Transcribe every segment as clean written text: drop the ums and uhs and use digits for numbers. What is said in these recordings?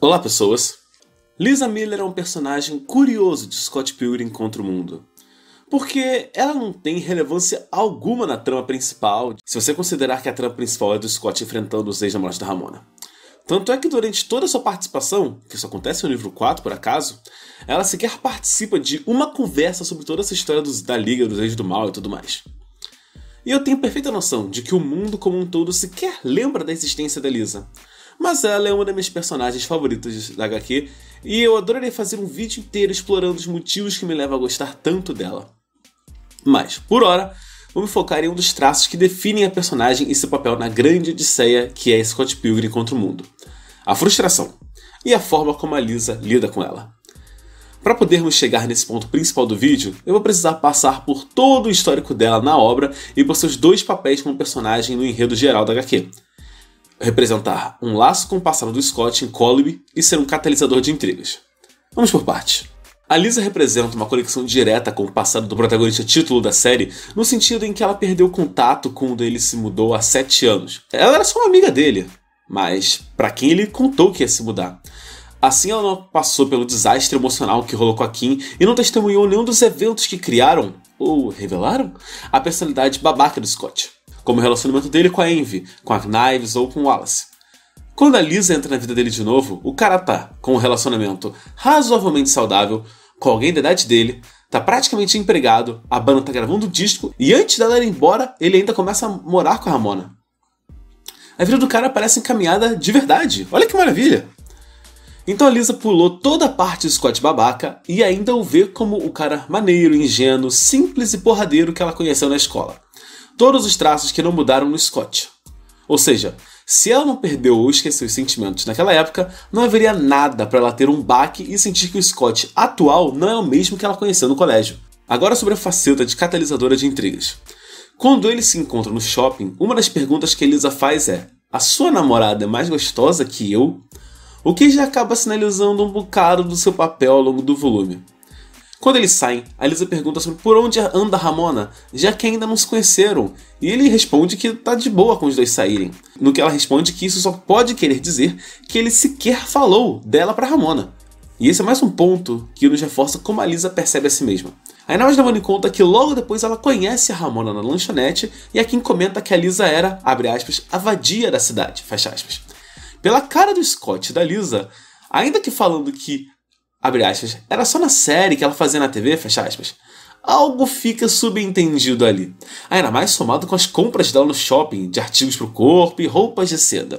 Olá, pessoas! Lisa Miller é um personagem curioso de Scott Pilgrim contra o Mundo. Porque ela não tem relevância alguma na trama principal, se você considerar que a trama principal é do Scott enfrentando os ex-namorados da Ramona. Tanto é que durante toda a sua participação, que isso acontece no livro 4 por acaso, ela sequer participa de uma conversa sobre toda essa história da Liga, dos Reis do Mal e tudo mais. E eu tenho perfeita noção de que o mundo como um todo sequer lembra da existência da Lisa. Mas ela é uma das minhas personagens favoritas da HQ, e eu adoraria fazer um vídeo inteiro explorando os motivos que me levam a gostar tanto dela. Mas, por hora, vou me focar em um dos traços que definem a personagem e seu papel na grande odisseia que é Scott Pilgrim contra o Mundo: a frustração, e a forma como a Lisa lida com ela. Para podermos chegar nesse ponto principal do vídeo, eu vou precisar passar por todo o histórico dela na obra e por seus dois papéis como personagem no enredo geral da HQ. Representar um laço com o passado do Scott em Columbine e ser um catalisador de intrigas. Vamos por partes. A Lisa representa uma conexão direta com o passado do protagonista título da série, no sentido em que ela perdeu contato quando ele se mudou há 7 anos. Ela era só uma amiga dele, mas para quem ele contou que ia se mudar. Assim ela não passou pelo desastre emocional que rolou com a Kim e não testemunhou nenhum dos eventos que criaram, ou revelaram, a personalidade babaca do Scott. Como o relacionamento dele com a Envy, com a Knives ou com o Wallace. Quando a Lisa entra na vida dele de novo, o cara tá com um relacionamento razoavelmente saudável, com alguém da idade dele, tá praticamente empregado, a banda tá gravando um disco e antes dela ir embora, ele ainda começa a morar com a Ramona. A vida do cara parece encaminhada de verdade, olha que maravilha! Então a Lisa pulou toda a parte do Scott babaca e ainda o vê como o cara maneiro, ingênuo, simples e porradeiro que ela conheceu na escola. Todos os traços que não mudaram no Scott. Ou seja, se ela não perdeu ou esqueceu os sentimentos naquela época, não haveria nada para ela ter um baque e sentir que o Scott atual não é o mesmo que ela conheceu no colégio. Agora sobre a faceta de catalisadora de intrigas. Quando eles se encontram no shopping, uma das perguntas que a Lisa faz é: a sua namorada é mais gostosa que eu? O que já acaba sinalizando um bocado do seu papel ao longo do volume. Quando eles saem, a Lisa pergunta sobre por onde anda a Ramona, já que ainda não se conheceram, e ele responde que tá de boa com os dois saírem, no que ela responde que isso só pode querer dizer que ele sequer falou dela pra Ramona. E esse é mais um ponto que nos reforça como a Lisa percebe a si mesma. Ainda mais levando em conta que logo depois ela conhece a Ramona na lanchonete e a quem comenta que a Lisa era, abre aspas, a vadia da cidade, fecha aspas. Pela cara do Scott e da Lisa, ainda que falando que, abre aspas, era só na série que ela fazia na TV, fecha aspas, algo fica subentendido ali. Ainda mais somado com as compras dela no shopping, de artigos para o corpo e roupas de seda.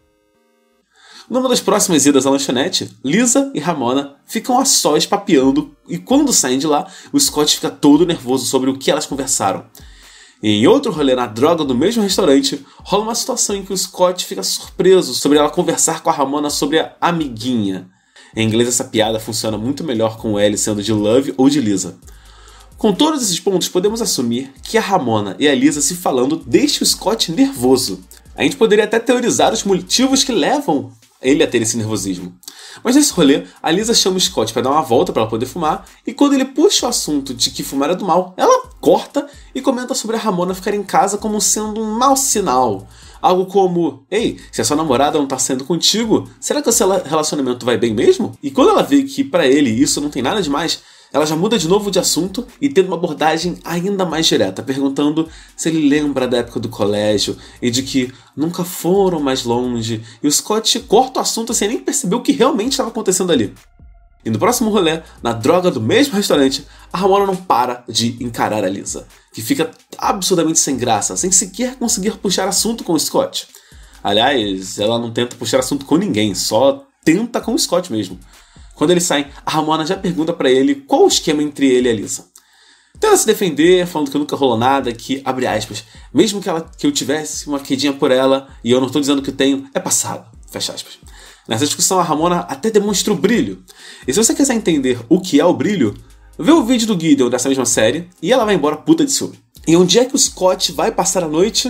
Numa das próximas idas à lanchonete, Lisa e Ramona ficam a sós papeando e quando saem de lá, o Scott fica todo nervoso sobre o que elas conversaram. E em outro rolê na droga do mesmo restaurante, rola uma situação em que o Scott fica surpreso sobre ela conversar com a Ramona sobre a amiguinha. Em inglês essa piada funciona muito melhor com o L sendo de Love ou de Lisa. Com todos esses pontos, podemos assumir que a Ramona e a Lisa se falando deixa o Scott nervoso. A gente poderia até teorizar os motivos que levam ele a ter esse nervosismo. Mas nesse rolê, a Lisa chama o Scott para dar uma volta para ela poder fumar, e quando ele puxa o assunto de que fumar é do mal, ela corta e comenta sobre a Ramona ficar em casa como sendo um mau sinal. Algo como: ei, se a sua namorada não tá saindo contigo, será que o seu relacionamento vai bem mesmo? E quando ela vê que pra ele isso não tem nada demais, ela já muda de novo de assunto e tendo uma abordagem ainda mais direta, perguntando se ele lembra da época do colégio e de que nunca foram mais longe, e o Scott corta o assunto sem nem perceber o que realmente estava acontecendo ali. E no próximo rolê, na droga do mesmo restaurante, a Ramona não para de encarar a Lisa, que fica absurdamente sem graça, sem sequer conseguir puxar assunto com o Scott. Aliás, ela não tenta puxar assunto com ninguém, só tenta com o Scott mesmo. Quando eles saem, a Ramona já pergunta pra ele qual o esquema entre ele e a Lisa. Tenta se defender, falando que nunca rolou nada, que, abre aspas, mesmo que eu tivesse uma quedinha por ela, e eu não tô dizendo que eu tenho, é passado, fecha aspas. Nessa discussão, a Ramona até demonstra o brilho. E se você quiser entender o que é o brilho, vê o vídeo do Gideon dessa mesma série, e ela vai embora puta de ciúme. E onde é que o Scott vai passar a noite?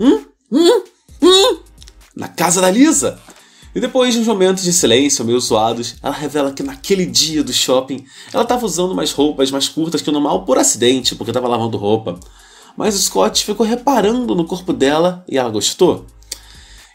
Na casa da Lisa! E depois de uns momentos de silêncio meio zoados, ela revela que naquele dia do shopping, ela estava usando umas roupas mais curtas que o normal por acidente, porque estava lavando roupa. Mas o Scott ficou reparando no corpo dela e ela gostou.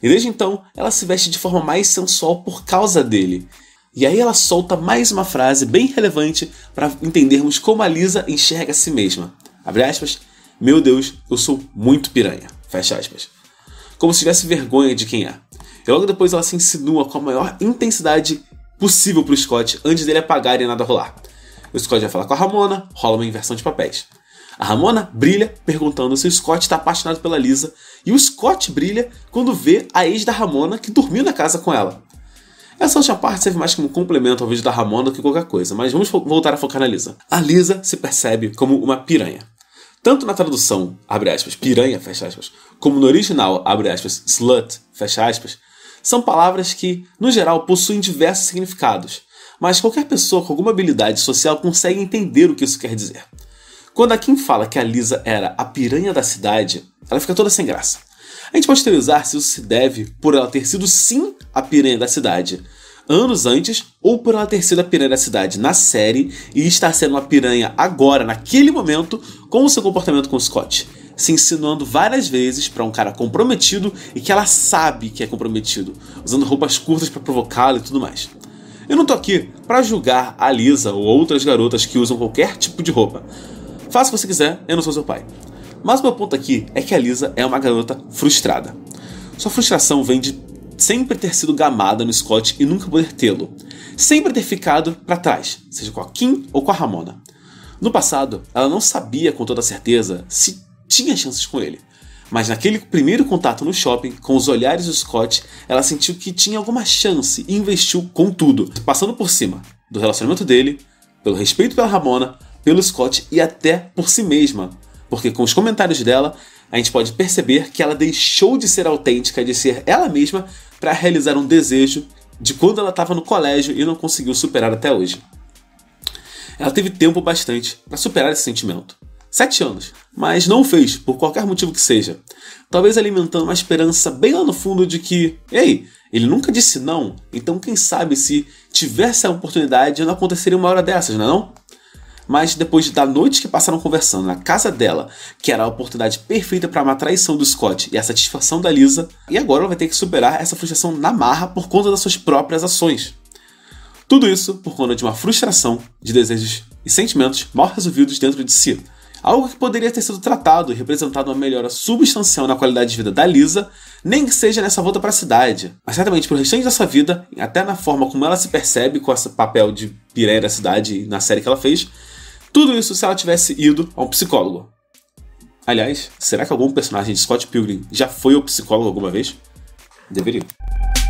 E desde então, ela se veste de forma mais sensual por causa dele. E aí ela solta mais uma frase bem relevante para entendermos como a Lisa enxerga a si mesma. Abre aspas, meu Deus, eu sou muito piranha. Fecha aspas. Como se tivesse vergonha de quem é. E logo depois ela se insinua com a maior intensidade possível pro Scott antes dele apagar e nada rolar. O Scott vai falar com a Ramona, rola uma inversão de papéis. A Ramona brilha perguntando se o Scott está apaixonado pela Lisa e o Scott brilha quando vê a ex da Ramona que dormiu na casa com ela. Essa última parte serve mais como complemento ao vídeo da Ramona do que qualquer coisa, mas vamos voltar a focar na Lisa. A Lisa se percebe como uma piranha. Tanto na tradução, abre aspas, piranha, fecha aspas, como no original, abre aspas, slut, fecha aspas, são palavras que, no geral, possuem diversos significados, mas qualquer pessoa com alguma habilidade social consegue entender o que isso quer dizer. Quando a Kim fala que a Lisa era a piranha da cidade, ela fica toda sem graça. A gente pode teorizar se isso se deve por ela ter sido sim a piranha da cidade anos antes, ou por ela ter sido a piranha da cidade na série e estar sendo uma piranha agora, naquele momento, com o seu comportamento com o Scott, se insinuando várias vezes pra um cara comprometido e que ela sabe que é comprometido, usando roupas curtas pra provocá-lo e tudo mais. Eu não tô aqui pra julgar a Lisa ou outras garotas que usam qualquer tipo de roupa. Faça o que você quiser, eu não sou seu pai. Mas o meu ponto aqui é que a Lisa é uma garota frustrada. Sua frustração vem de sempre ter sido gamada no Scott e nunca poder tê-lo. Sempre ter ficado pra trás, seja com a Kim ou com a Ramona. No passado, ela não sabia com toda certeza se tinha chances com ele. Mas naquele primeiro contato no shopping, com os olhares do Scott, ela sentiu que tinha alguma chance e investiu com tudo, passando por cima do relacionamento dele, pelo respeito pela Ramona, pelo Scott e até por si mesma. Porque com os comentários dela, a gente pode perceber que ela deixou de ser autêntica, de ser ela mesma, para realizar um desejo de quando ela estava no colégio e não conseguiu superar até hoje. Ela teve tempo bastante para superar esse sentimento. 7 anos, mas não o fez, por qualquer motivo que seja. Talvez alimentando uma esperança bem lá no fundo de que, ei, ele nunca disse não, então quem sabe se tivesse a oportunidade não aconteceria uma hora dessas, não é não? Mas depois da noite que passaram conversando na casa dela, que era a oportunidade perfeita para uma traição do Scott e a satisfação da Lisa, e agora ela vai ter que superar essa frustração na marra por conta das suas próprias ações. Tudo isso por conta de uma frustração de desejos e sentimentos mal resolvidos dentro de si. Algo que poderia ter sido tratado e representado uma melhora substancial na qualidade de vida da Lisa, nem que seja nessa volta para a cidade, mas certamente pro restante da sua vida, até na forma como ela se percebe com esse papel de piranha da cidade na série que ela fez. Tudo isso se ela tivesse ido a um psicólogo. Aliás, será que algum personagem de Scott Pilgrim já foi ao psicólogo alguma vez? Deveria.